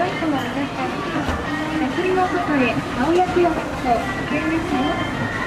白い子はいらっしゃいますか？写真の外へ青焼きを出すと危険ですよ。